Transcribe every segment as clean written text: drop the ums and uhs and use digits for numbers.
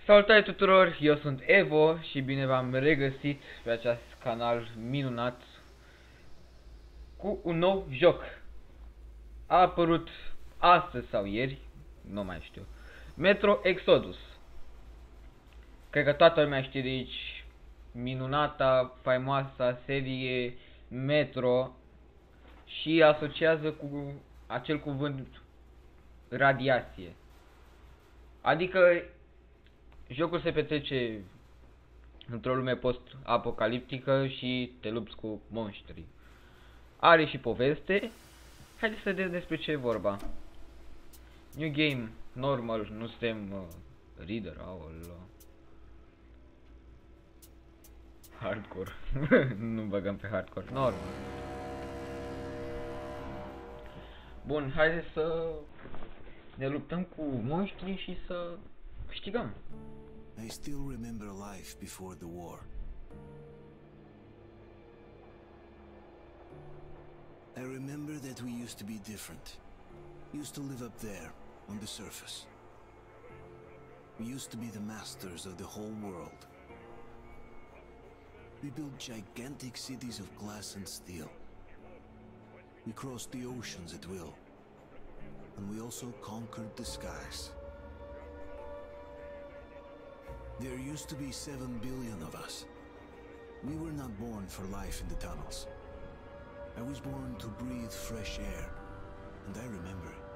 Salutare tuturor, eu sunt Evo și bine v-am regăsit pe acest canal minunat cu un nou joc. A apărut astăzi sau ieri, nu mai știu, Metro Exodus. Cred că toată lumea știe de aici minunata, faimoasa serie Metro și asociază cu acel cuvânt radiație. Adică jocul se petrece într-o lume post-apocaliptică și te lupți cu monștri. Are și poveste. Haideți să vedem despre ce e vorba. New game, normal, nu suntem reader, aoleo. Hardcore. Nu băgăm pe hardcore, normal. Bun, haideți să ne luptăm cu monștri și să câștigăm. I still remember life before the war. I remember that we used to be different. Used to live up there, on the surface. We used to be the masters of the whole world. We built gigantic cities of glass and steel. We crossed the oceans at will. And we also conquered the skies. There used to be 7 billion of us. We were not born for life in the tunnels. I was born to breathe fresh air, and I remember it.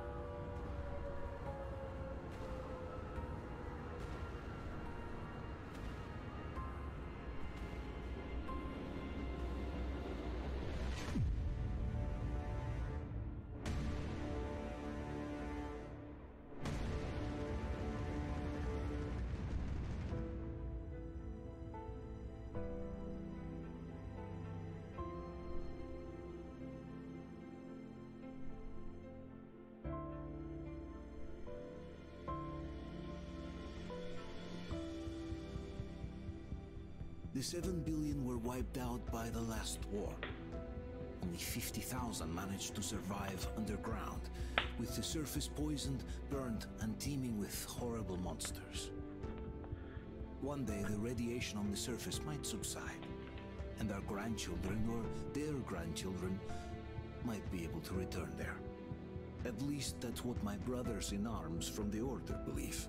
The 7 billion were wiped out by the last war. Only 50,000 managed to survive underground, with the surface poisoned, burned, and teeming with horrible monsters. One day the radiation on the surface might subside, and our grandchildren or their grandchildren might be able to return there. At least that's what my brothers in arms from the Order believe.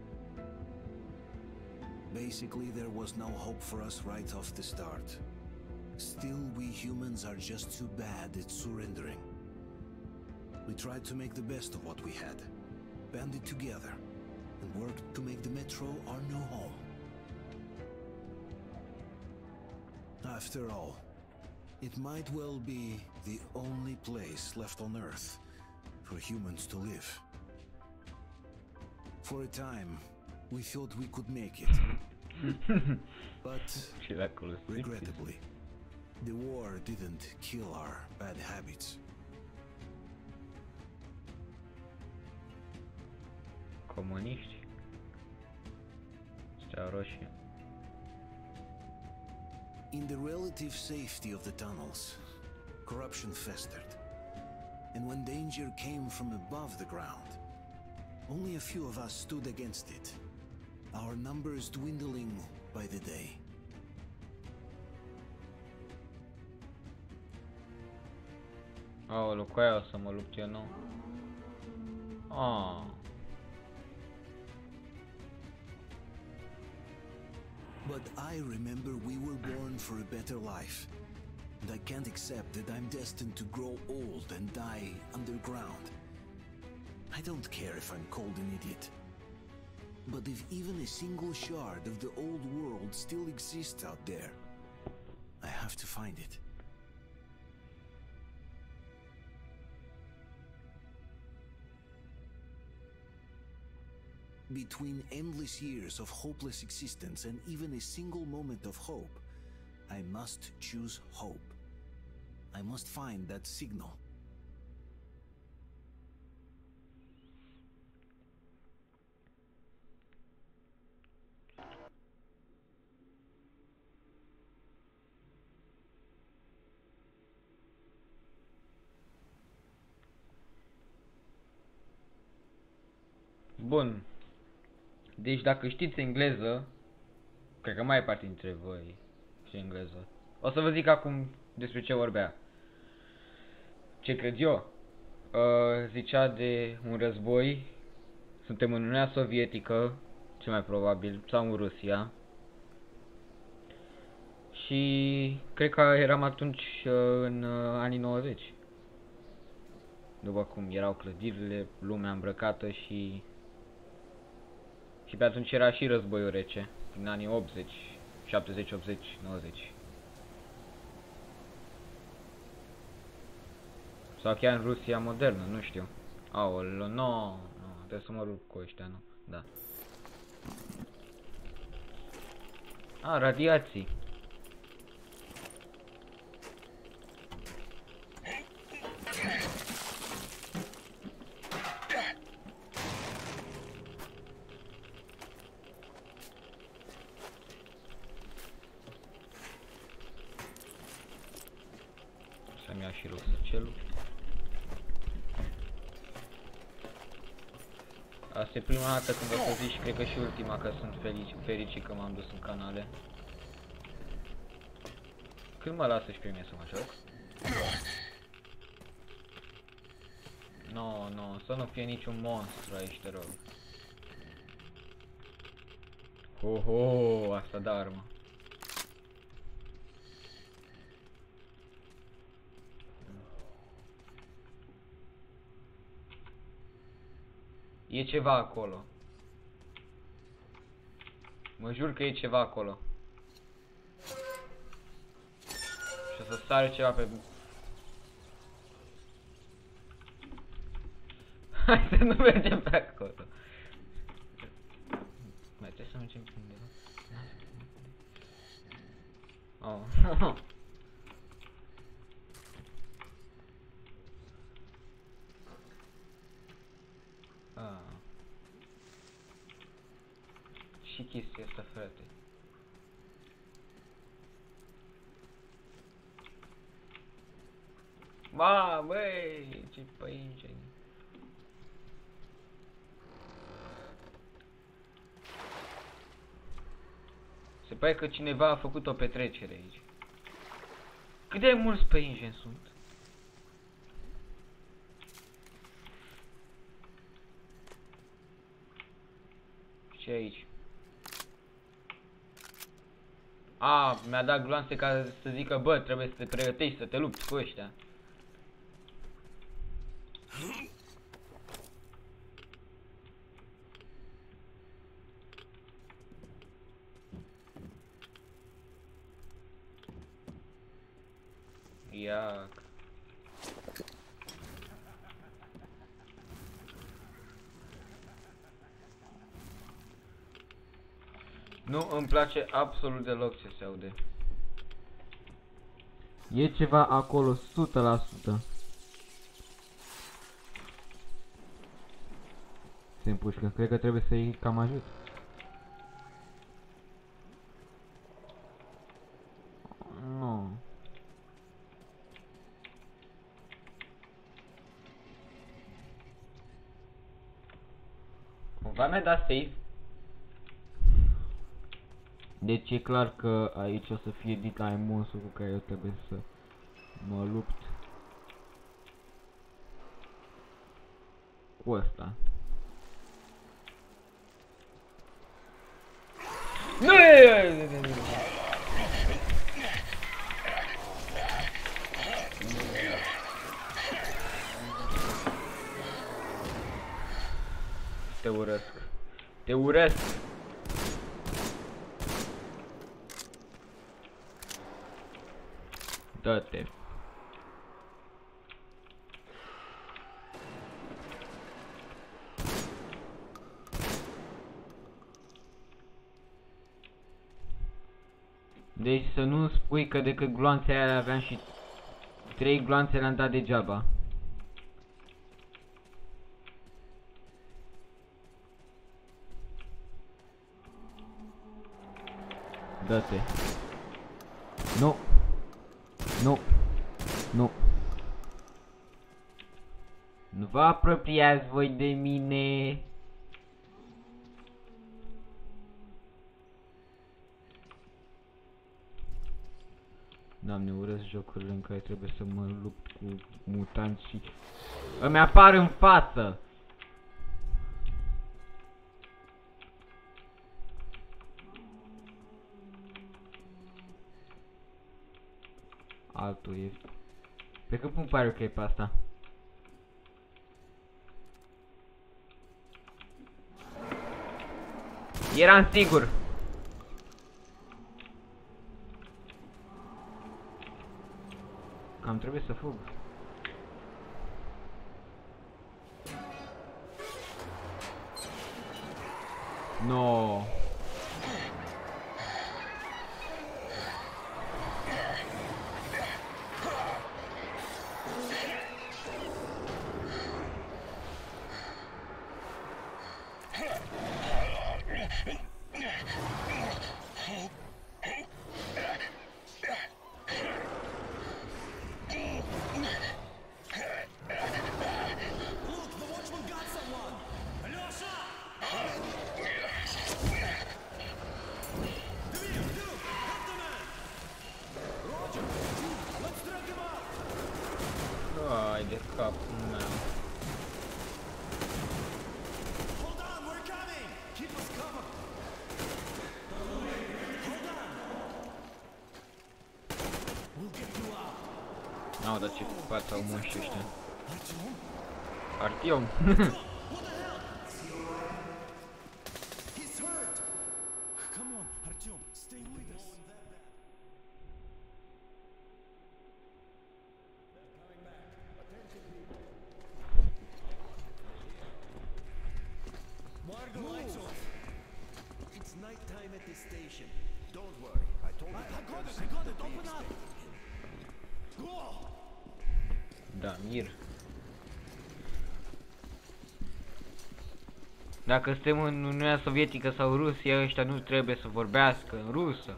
Basically, there was no hope for us right off the start. Still, we humans are just too bad at surrendering. We tried to make the best of what we had, banded together, and worked to make the Metro our new home. After all, it might well be the only place left on Earth for humans to live. For a time, we thought we could make it. But, regrettably, the war didn't kill our bad habits. Comuniști. Stea roșie. In the relative safety of the tunnels, corruption festered. And when danger came from above the ground, only a few of us stood against it. Our numbers dwindling by the day. Aoleu, cu aia o să mă lupt eu, nu? Ah. But I remember we were born for a better life. And I can't accept that I'm destined to grow old and die underground. I don't care if I'm called an idiot. But if even a single shard of the old world still exists out there, I have to find it. Between endless years of hopeless existence and even a single moment of hope, I must choose hope. I must find that signal. Bun. Deci dacă știți engleză, cred că mai parte dintre voi și engleză. O să vă zic acum despre ce vorbea. Ce cred eu? Zicea de un război. Suntem în Uniunea Sovietică, cel mai probabil, sau în Rusia. Și cred că eram atunci în anii 90. După cum erau clădirile, lumea îmbrăcată și pe atunci era și războiul rece, în anii 80, 70, 80, 90. Sau chiar în Rusia modernă, nu știu. Aoleu, nu, trebuie să mă rup cu ăștia, nu, da. Radiații. Să-mi iau și răsăcelul. Asta e prima dată când vă zic și cred că și ultima, că sunt fericit că m-am dus în canale. Când mă lasă și pe mine să mă joc? No, să nu fie niciun monstru aici, te rog. Ho, asta da armă. E ceva acolo. Mă jur că e ceva acolo. Și o să sare ceva pe... Hai să nu mergem pe acolo. Mai trebuie să mergem pe undeva. Oh. Și chestia asta, frate. Băi, ce păince. Se pare că cineva a făcut o petrecere aici. Cât de mulți păinjeni sunt? Ce aici? Mi-a dat gloanțe ca să zică, bă, trebuie să te pregătești, să te lupți cu ăștia. Iac. Nu îmi place absolut deloc ce se aude. E ceva acolo 100%. Se împușcă, cred că trebuie să-i cam ajut. Nu. Cumva mi-a dat save. Deci e clar că aici o să fie dita monstru cu care eu trebuie să mă lupt. Cu ăsta. Nu! Te urăsc. Te urăsc. Dă-te. Deci să nu spui că decât gloanțe aia aveam și 3 gloanțe le-am dat degeaba. Dă-te. Nu. Nu. Nu. Nu vă apropiați voi de mine. Doamne, urăsc jocurile în care trebuie să mă lupt cu mutanți și îmi apar în față. Altul e. Pe că pun pare ok pe asta. Eram sigur. Cam trebuie să fug. No. Ai de capul meu. N-au dat ce față au moșii ăștia. Artyom. It's nighttime at the station. Don't worry, I told you. I got it. Open up. Da, mir. Dacă suntem în Uniunea Sovietică sau Rusia, ăștia nu trebuie să vorbească în rusă.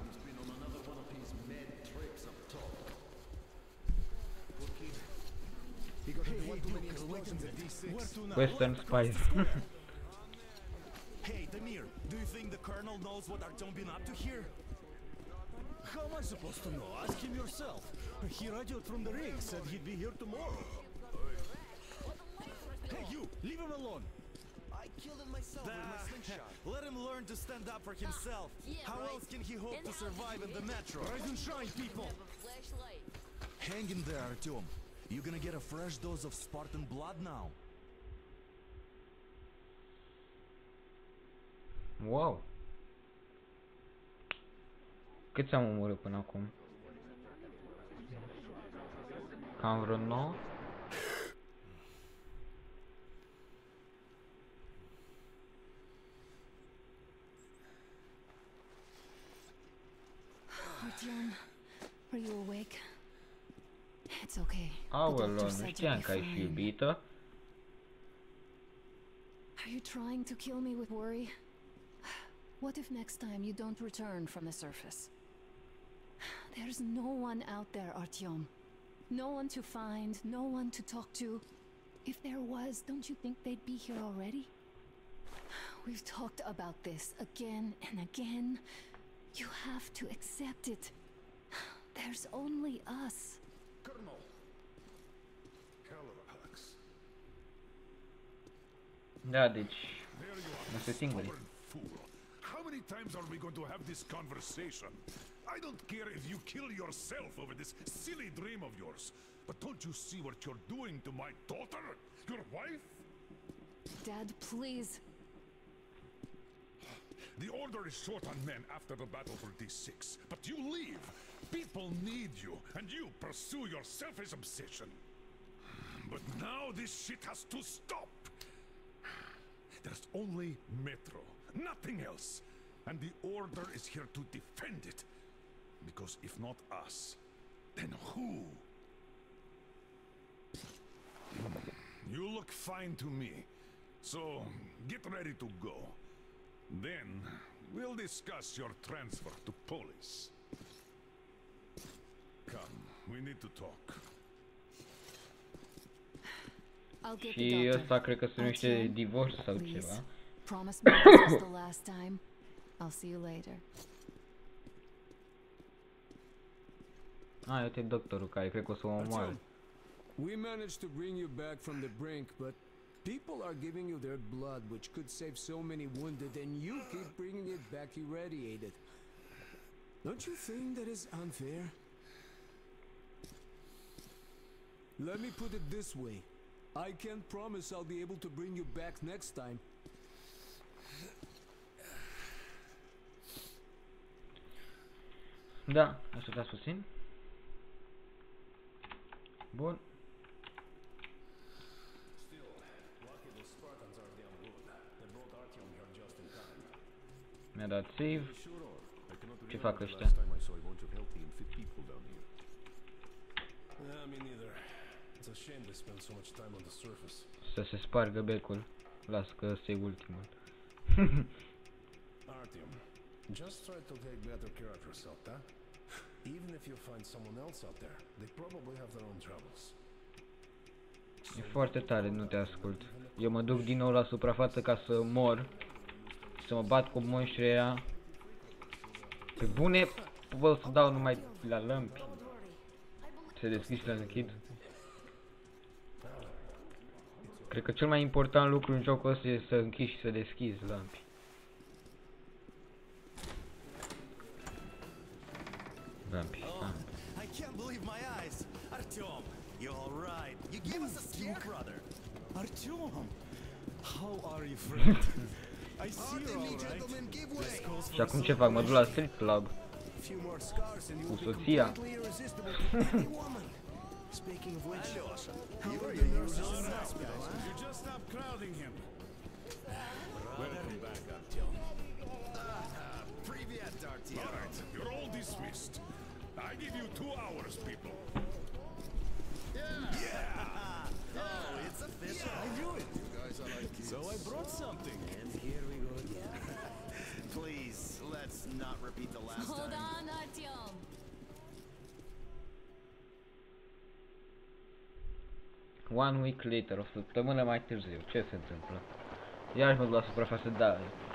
Western Spies. Hey, Damir, do you think the colonel knows what Artyom been up to here? How am I supposed to know? Ask him yourself. He radioed from the rig, said he'd be here tomorrow. Hey, you, leave him alone. I killed him myself with my slingshot. Let him learn to stand up for himself. How else can he hope to survive in the metro? Rise and shine, people. Hang in there, Artyom. You're gonna get a fresh dose of Spartan blood now. Wow. Câți am omorât până acum? Cam vreo 9? Artyom, are you awake? It's okay. Aoleu, nu știam că ai fi iubită. Are you trying to kill me with worry? What if next time you don't return from the surface? There's no one out there, Artyom. No one to find, no one to talk to. If there was, don't you think they'd be here already? We've talked about this again and again. You have to accept it. There's only us. Colonel. Halifax. Da, deci There you are, nu se singuri. stubborn fool. How many times are we going to have this conversation? I don't care if you kill yourself over this silly dream of yours, but don't you see what you're doing to my daughter? Your wife? Dad, please. The order is short on men after the battle for D6, but you leave. People need you, and you pursue your selfish obsession. But now this shit has to stop. There's only Metro, nothing else. And the order is here to defend it. Because if not us, then who? You look fine to me. So, get ready to go. Then, we'll discuss your transfer to police. Come, we need to talk. I'll get Și the doctor. ăsta cred că se numește Artyom, divorț sau please. ceva. Promise me this is the last time. I'll see you later. Ah, uite doctorul care cred că o să o omoare. Artyom, we managed to bring you back from the brink, but people are giving you their blood, which could save so many wounded, and you keep bringing it back irradiated. Don't you think that is unfair? Let me put it this way. I can't promise I'll be able to bring you back next time. Da, așteptați puțin. Bun. Mi-a dat save. Ce fac ăștia? Să se spargă becul. Las că ăsta e ultimul. Artyom, just try to take better care of yourself, da? Even if you find someone else out there, they probably have their own troubles. E foarte tare, nu te ascult. Eu mă duc din nou la suprafață ca să mor. Să mă bat cu monștrii ăia. Pe bune, pot să dau numai la lămpi. Se deschid și le închid. Cred că cel mai important lucru în jocul ăsta e să închizi și să deschizi lămpi. Lămpi. I can't believe my eyes. Artyom, you're all right. You gave us a scare, brother. Artyom, how are you, friend? I see Pardon you're me, all right. gentlemen, give way. Și acum ce fac? Mă duc la strip club. Few more scars and you'll Cu be soția. completely irresistible to any woman. Speaking of which, how are the nurses in the hospital, huh? You just stop crowding him. Welcome back, Artyom. Привет, Artyom. All right, you're all dismissed. I give you 2 hours, people. Oh, it's official. I knew it. You guys are like kids. So I brought something. And here we go again. Please, let's not repeat the last Hold time. on, Artyom. One week later, o săptămână mai târziu. Ce se întâmplă? Iar mă duc la suprafață, da.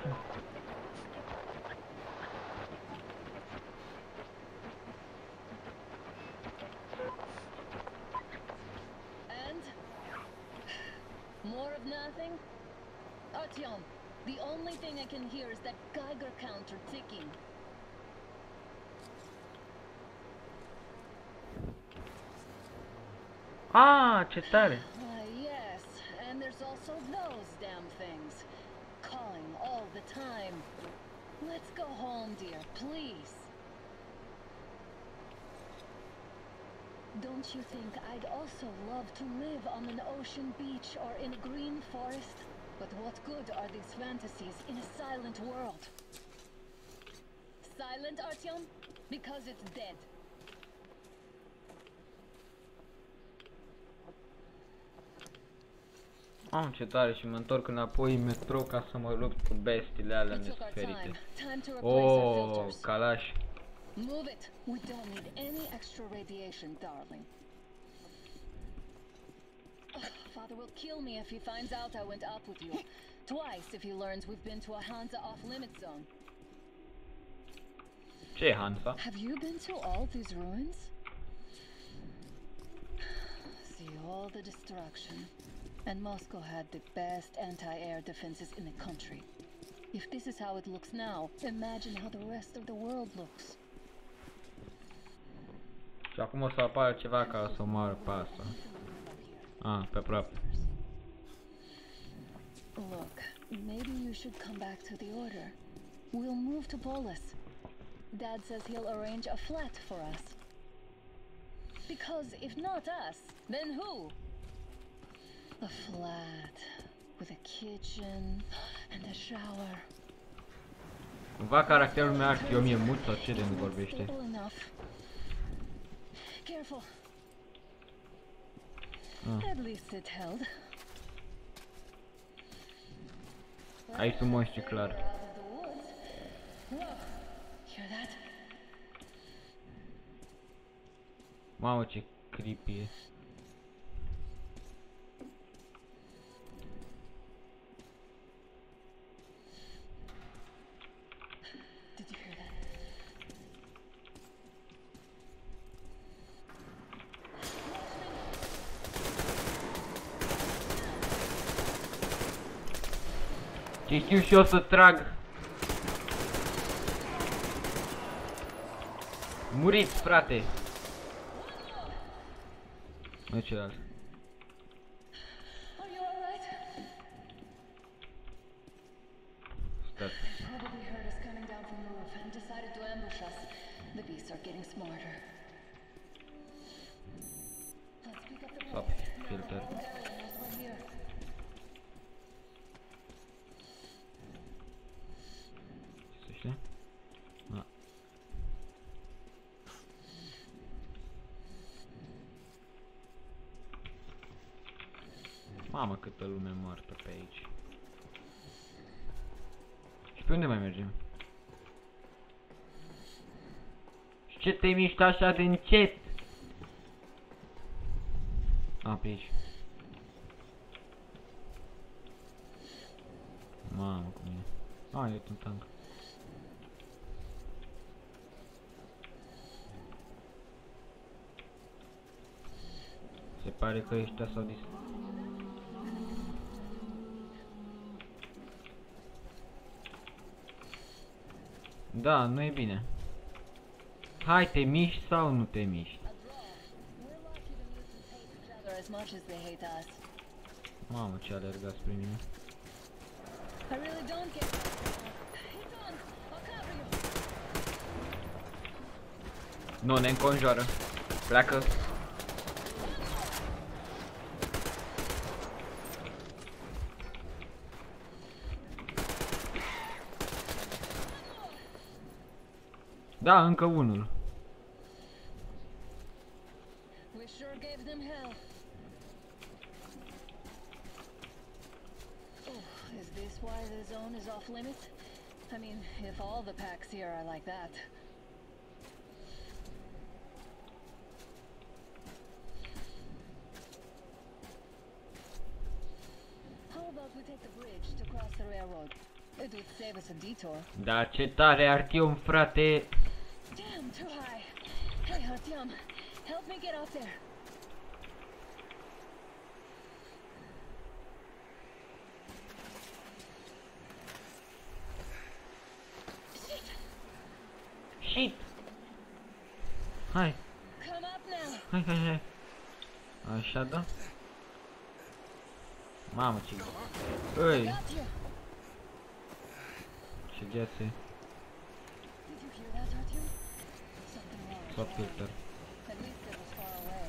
And? More of nothing? Artyom, the only thing I can hear is that Geiger counter ticking. Ah, ce tare! Yes, and there's also those damn things. Calling all the time. Let's go home, dear, please. Don't you think I'd also love to live on an ocean beach or in a green forest? But what good are these fantasies in a silent world? Silent, Artyom? Because it's dead. Am ce tare și mă întorc înapoi în metrou ca să mă lupt cu bestiile alea We took our nesuferite. time. Time to replace our Oh, filters. calaș. Move it. We don't need any extra radiation, darling. Ugh, Father will kill me if he finds out I went up with you. Twice if he learns we've been to a Hansa off-limit zone. Ce e Hansa? Have you been to all these ruins? See all the destruction. And Moscow had the best anti-air defenses in the country. If this is how it looks now, imagine how the rest of the world looks. Și acum o să apară ceva care o să omoară pe asta. Ah, pe aproape. Look, maybe you should come back to the Order. We'll move to Polis. Dad says he'll arrange a flat for us. Because if not us, then who? A flat with a kitchen and a shower. Cumva caracterul meu ar fi 1000 mult sau ce de nu vorbește? Simple enough. Careful. At least it held. Aici sunt monștri, clar. Out of the woods. Whoa. Hear that? Mamă, ce creepy e. Did you hear that? Și știu și eu să trag. Muriți, frate. Nu celălalt. Are you alright? Stați. Probably heard us coming down from the roof and decided to ambush us. The beasts are getting smarter. Let's pick up the Stop. pace. Filter. We're here. Ce știe? Da. Mamă, câtă lume moartă pe aici. Și pe unde mai mergem? Și ce te miști așa de încet? A, pe aici. Mamă, cum e. A, e un tank. Se pare că ăștia s-au dis... Da, nu e bine. Hai, te miști sau nu te miști? We're lucky the mutants hate each other as much as they hate us. Mamă, ce alerga spre mine. I really don't get that. It's on. I'll cover you. Nu, ne înconjoară. Pleacă. Da, încă unul. We sure gave them hell. Oh, is this why the zone is off limits? I mean, if all the packs here are like that. How about we take the bridge to cross the railroad? It would save us a detour. Da, ce tare, Artyom, frate. Damn, too high. Hey, Artyom, help me get up there. Shit! Shit! Hai, Come up now. hai, hai, hai. Așa, da? Mamă, ce... Ăi, Got you. ce gheață. Did you hear that, Artyom? Something wrong. Stop filter. At least it was far away.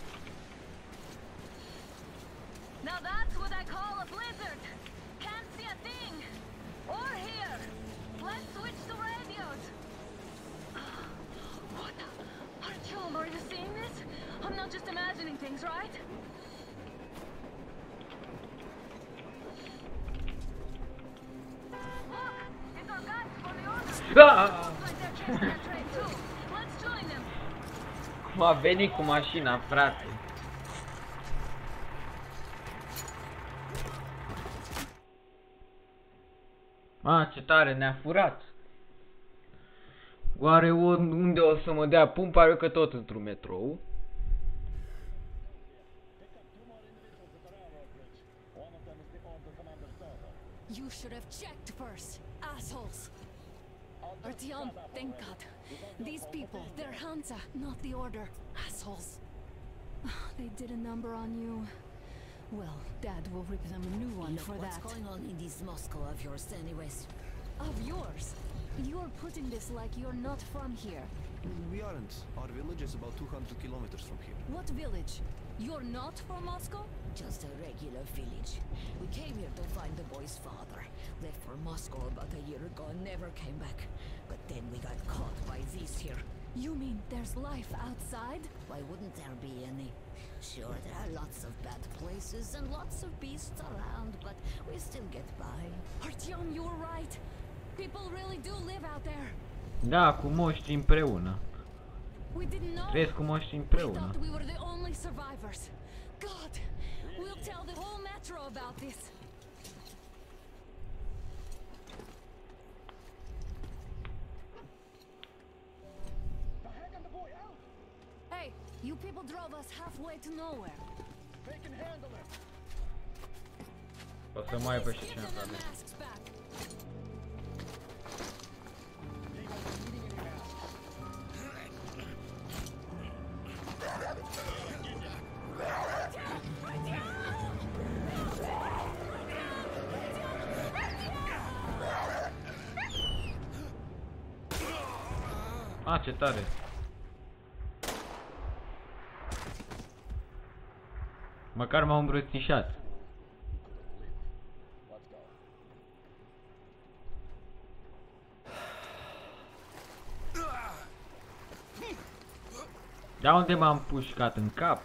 Now that's what I call a blizzard. Can't see a thing. Or hear. Let's switch to radios. What the? Artyom, are you seeing this? I'm not just imagining things, right? Look, it's our guys for the order. Ah! Looks like they're chasing that train too. Let's join them. Cum a venit cu mașina, frate. A, ce tare, ne-a furat. Oare unde o să mă dea pun? Pare că tot într-un metrou. You should have checked first, assholes. Artyom, thank God. These people, they're Hansa, not the Order. Assholes. They did a number on you. Well, Dad will rip them a new one for that. What's going on in this Moscow of yours anyways? Of yours? You're putting this like you're not from here. We aren't. Our village is about 200 kilometers from here. What village? You're not from Moscow? Just a regular village. We came here to find the boy's father. Left for Moscow about a year ago and never came back. But then we got caught by these here. You mean there's life outside? Why wouldn't there be any? Sure, there are lots of bad places and lots of beasts around, but we still get by. Artyom, you're right. People really do live out there. Da, cu moștri împreună. We didn't know. Trăiesc cu moștri We împreună. thought we were the only survivors. God, we'll tell the whole metro about this. Hey, you people drove us halfway to nowhere. They can handle it. O să mai aibă și cineva, frate. A, ce tare! Măcar m-au îmbrățișat. Da, unde m-am pușcat? În cap?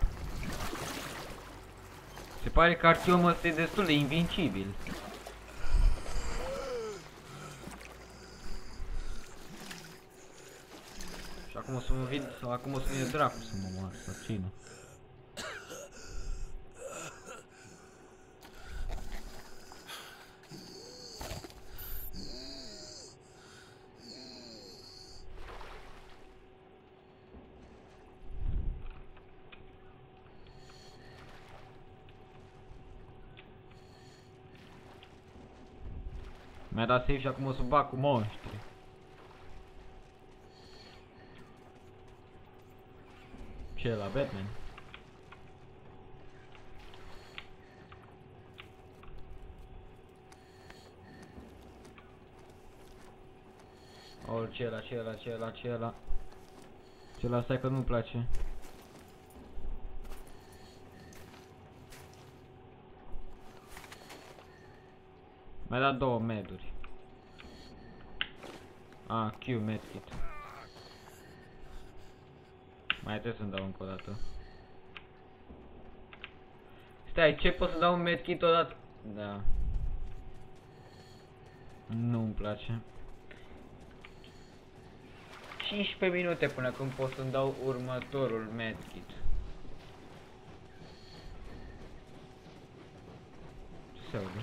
Se pare că Artyom ăsta e destul de invincibil. Și acum o să mă vin, sau acum o să vină dracu să mă moară, sau cine. Mi-a dat save și acum o să bag cu monștri. Ce e la Batman? Oh, ce ăla, ce ăla, ce ăla, ce ăla. Ce ăla, stai că nu-mi place. Mi-a dat 2 meduri. Ah, Q medkit. Mai trebuie să-mi dau încă o dată. Stai, ce pot să dau un medkit odată? Da. Nu-mi place. 15 minute până când pot să-mi dau următorul medkit. Ce se aude?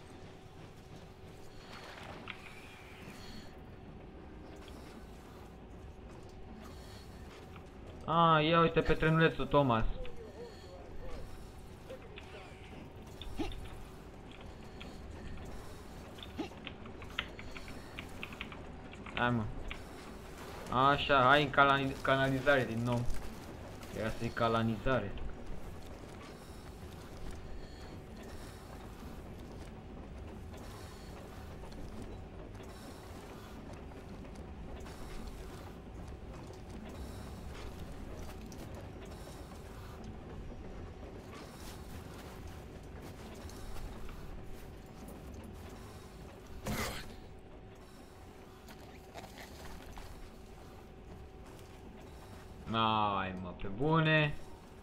Ah, ia uite pe trenulețul Thomas. Hai mă. Așa, hai în canalizare din nou. Ia să-i canalizare. Ai mă, pe bune.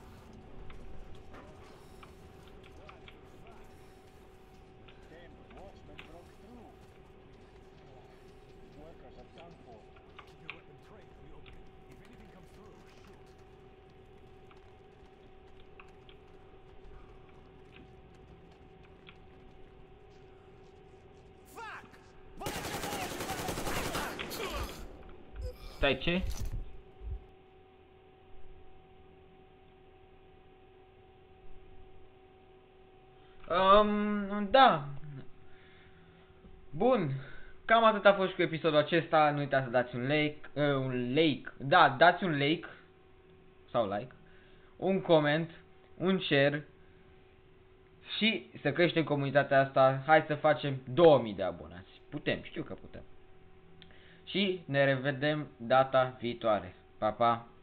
Stai, ce? Da. Bun. Cam atât a fost cu episodul acesta. Nu uitați să dați un like. Da, dați un like. Sau like. Un comment. Un share. Și să creștem comunitatea asta. Hai să facem 2000 de abonați. Putem, știu că putem. Și ne revedem data viitoare. Pa, pa.